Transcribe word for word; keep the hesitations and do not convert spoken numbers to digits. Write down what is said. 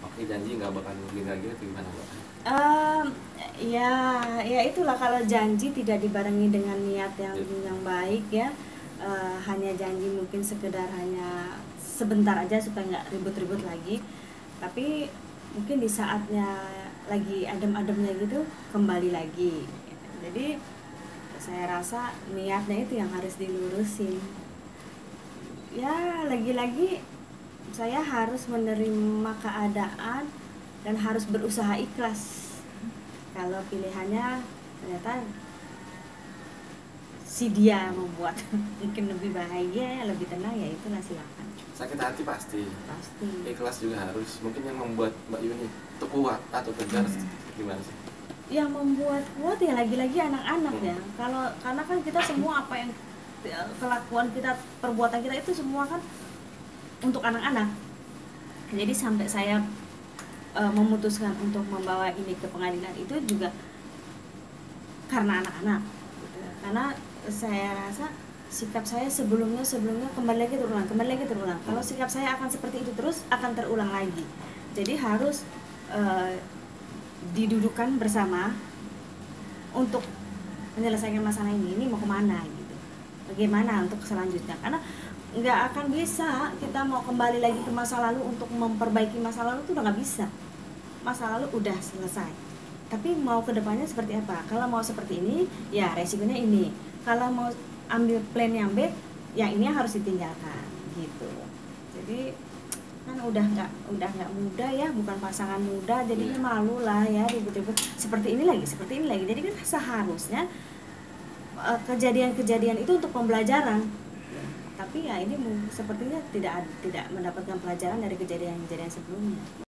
pakai janji nggak bakal begini lagi atau gimana Mbak? Um, ya, ya itulah kalau janji tidak dibarengi dengan niat yang Ya. yang baik ya, uh, hanya janji mungkin sekedar hanya sebentar aja supaya nggak ribut-ribut lagi, tapi mungkin di saatnya lagi adem-ademnya gitu kembali lagi. Jadi saya rasa niatnya itu yang harus dilurusin. Ya lagi-lagi saya harus menerima keadaan dan harus berusaha ikhlas. Kalau pilihannya ternyata si dia membuat mungkin lebih bahagia, lebih tenang, ya itulah silakan. Sakit hati pasti. Pasti. Ikhlas juga harus. Mungkin yang membuat Mbak Yuni itu kuat atau tegar Hmm. gimana sih? Yang membuat kuat ya lagi-lagi anak-anak Hmm. ya. Kalau karena kan kita semua apa yang kelakuan kita, perbuatan kita itu semua kan untuk anak-anak. Jadi sampai saya e, memutuskan untuk membawa ini ke pengadilan itu juga karena anak-anak gitu. Karena saya rasa sikap saya sebelumnya sebelumnya kembali lagi terulang kembali lagi terulang kalau sikap saya akan seperti itu terus akan terulang lagi. Jadi harus e, didudukkan bersama untuk menyelesaikan masalah ini ini mau kemana gitu, bagaimana untuk selanjutnya, karena nggak akan bisa kita mau kembali lagi ke masa lalu untuk memperbaiki masa lalu itu udah nggak bisa. Masa lalu udah selesai, tapi mau kedepannya seperti apa? Kalau mau seperti ini ya resikonya ini, kalau mau ambil plan yang B yang ini harus ditinggalkan gitu. Jadi kan udah nggak udah nggak muda ya, bukan pasangan muda, jadinya malu lah ya ribut-ribut seperti ini lagi seperti ini lagi. Jadi kan seharusnya kejadian-kejadian itu untuk pembelajaran, tapi ya ini sepertinya tidak tidak mendapatkan pelajaran dari kejadian-kejadian sebelumnya.